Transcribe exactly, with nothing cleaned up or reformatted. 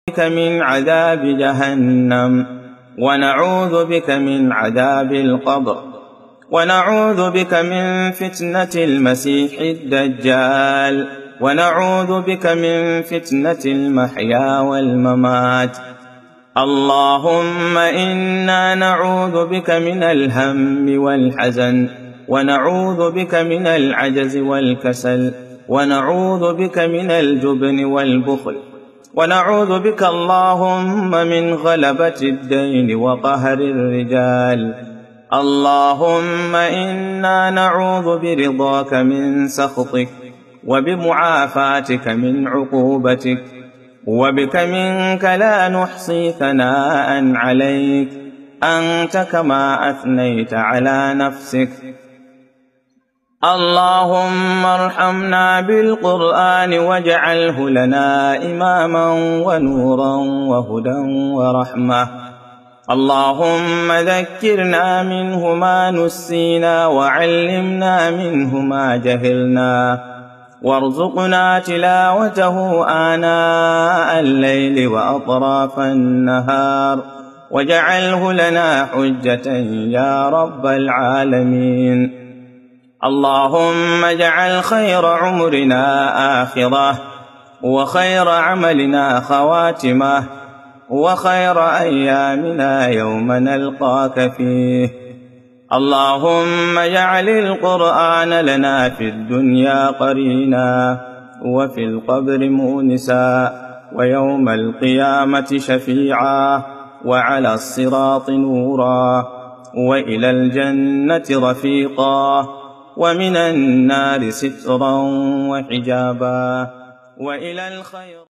بك من عذاب جهنم، ونعوذ بك من عذاب القبر، ونعوذ بك من فتنة المسيح الدجال، ونعوذ بك من فتنة المحيا والممات. اللهم إنا نعوذ بك من الهم والحزن، ونعوذ بك من العجز والكسل، ونعوذ بك من الجبن والبخل، ونعوذ بك اللهم من غلبة الدين وقهر الرجال. اللهم إنا نعوذ برضاك من سخطك، وبمعافاتك من عقوبتك، وبك منك لا نحصي ثناء عليك، أنت كما أثنيت على نفسك. اللهم ارحمنا بالقرآن واجعله لنا إماما ونورا وهدى ورحمة. اللهم ذكرنا منه ما نسينا، وعلمنا منه ما جهلنا، وارزقنا تلاوته آناء الليل وأطراف النهار، واجعله لنا حجة يا رب العالمين. اللهم اجعل خير عمرنا آخرة، وخير عملنا خواتمة، وخير أيامنا يوم نلقاك فيه. اللهم اجعل القرآن لنا في الدنيا قرينا، وفي القبر مؤنسا، ويوم القيامة شفيعا، وعلى الصراط نورا، وإلى الجنة رفيقا، ومن النار سترا وحجابا، وإلى الخير